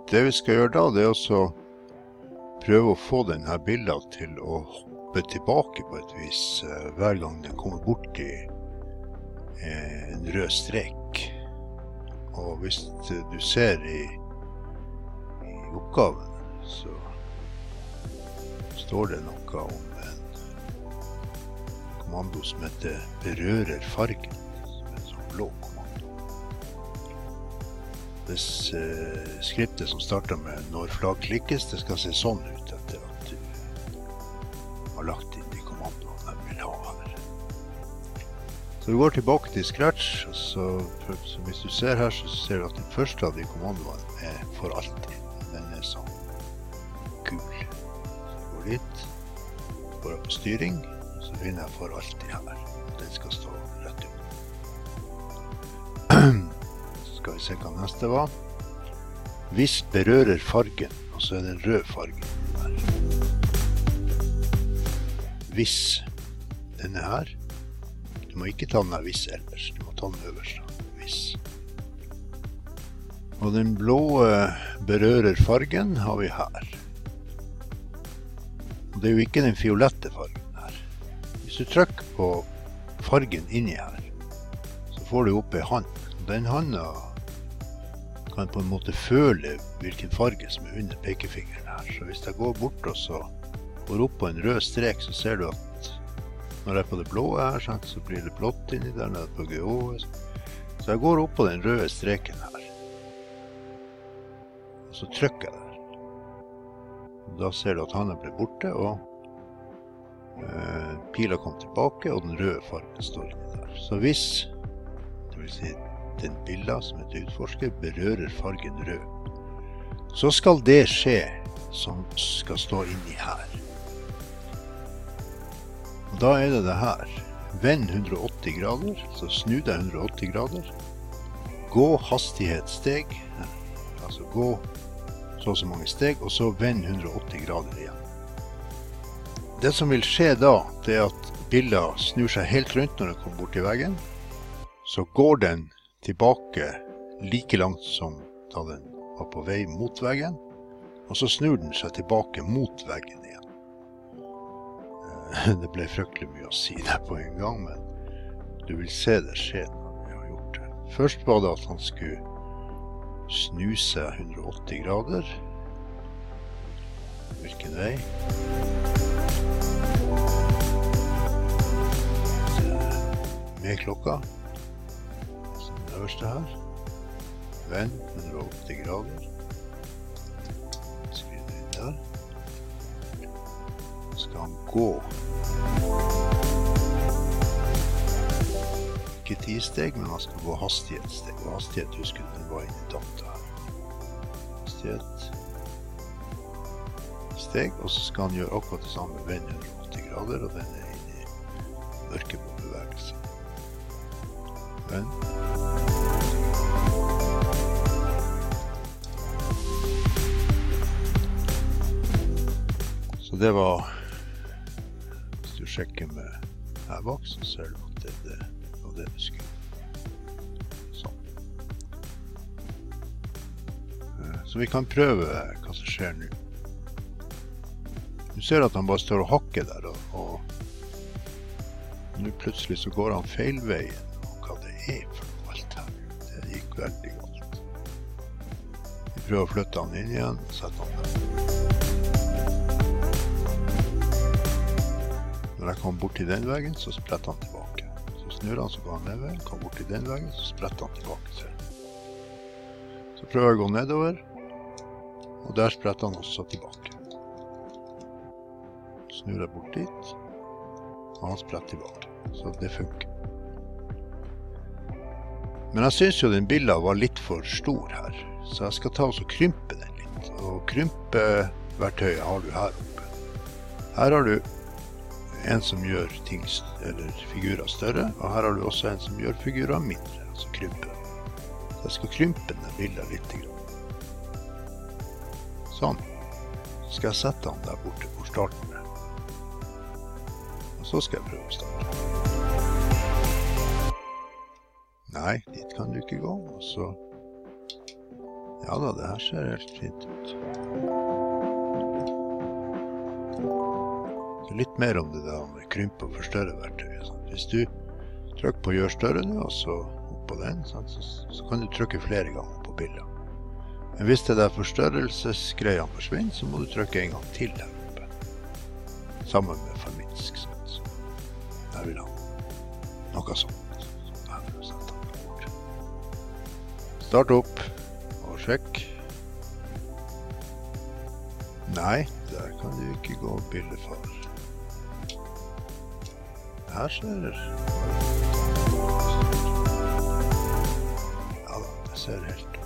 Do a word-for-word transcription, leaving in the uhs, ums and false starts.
det vi skal gjøre da, det er også prøve å få denne bildet til å hoppe tilbake på et vis uh, hver gang den kommer bort i uh, en rød strek. Og hvis uh, du ser i, i oppgaven, så står det noe om en kommando som heter berører fargen, som er en sånn blå kommando. Det uh, skriptet som starter med når flagg klikkes, det skal se sånn ut etter at du har lagt inn de kommandoene jeg vil ha her. Så vi går tilbake til Scratch, og så, så hvis du ser her, så ser du at den første av de kommandoene er for alltid. Den er sånn gul. Litt, går jeg på styring, så finner jeg for alltid her. Den skal stå rett ut. Så skal vi se hva neste var. Hvis berører fargen, og så er det en rød farge her. Hvis denne her, du må ikke ta den her hvis ellers, du må ta den øverst. Hvis. Og den blå berører fargen har vi her. Og det er jo ikke den fiolette fargen her. Hvis du trykker på fargen inni her, så får du opp en hånd. Den hånda kan på en måte føle hvilken farge som er under pekefingeren her. Så hvis jeg går bort og så går opp på en rød strek, så ser du at når jeg er på det blå her, så blir det blått inni der, når jeg er på G O. Så jeg går opp på den røde streken her. Og så trykker jeg der. Da ser du at han ble borte, og eh, pila kom tilbake, og den røde fargen står inne der. Så hvis, det vil si den bildet som heter utforsker, berører fargen rød, så skal det skje som skal stå inni her. Og da er det det her. Vend hundre og åtti grader, så snu deg hundre og åtti grader. Gå hastighetssteg, altså gå så så mange steg, og så vend hundre og åtti grader igjen. Det som vil skje da, det er at bildet snur seg helt rundt når den kommer bort til veggen. Så går den tilbake like langt som da den var på vei mot veggen, og så snur den seg tilbake mot veggen igjen. Det ble fryktelig mye å si det på en gang, men du vil se det skje når vi har gjort det. Først var det at han skulle snu seg hundre og åtti grader. Hvilken vei? Med klokka. Så den øverste her. Vend hundre og åtti grader. Skriv det inn der. Så skal han gå. Ikke ti steg, men han skal gå hastighetssteg. Og hastighet, husker du, den var inne i data her. Hastighet. Steg, og så skal han gjøre akkurat det samme. Vend hundre og åtti grader, og den er inne i mørkeblå bevegelse. Vend. Så det var, hvis du sjekker med her bak, så ser du at det er det. Det du skulle. Sånn. Så vi kan prøve hva som skjer nå. Du ser at han bare står og hakker der, og, og nå plutselig så går han feil veien, og hva det er for noe alt her. Det gikk veldig galt. Vi prøver å flytte han inn igjen, og sette han der. Når jeg kom bort til den veien, så spretter han tilbake. Snur han, så går han nedover, kom bort til den veien, så spretter han tilbake til. Så prøver jeg å gå nedover, og der spretter han også tilbake. Snur jeg bort dit, og han spretter tilbake. Så det funker. Men jeg synes jo den bildet var litt for stor her, så jeg skal ta og krympe den litt. Og krympeverktøyet har du her oppe. Her har du en som gjør ting, eller figurer større, og her har du også en som gjør figurer mindre, altså krympe. Så jeg skal krympe denne bildet litt. Sånn. Så skal jeg sette han der borte hvor starten er. Og så skal jeg prøve å starte. Nei, dit kan du ikke gå, og så Ja da, det her ser helt fint ut. Så litt mer om det da med krympe og forstørre verktøy. Hvis du trykker på gjør større nå, og så opp på den, så, så kan du trykke flere ganger på bildet. Men hvis det der forstørrelsesgreiene forsvinner, så må du trykke en gang til her oppe. Sammen med forminsk, sånn. Så der vil han noe sånt. Start opp og sjekk. Nei, der kan du ikke gå bildefar. Her ser det. Ja da, det ser helt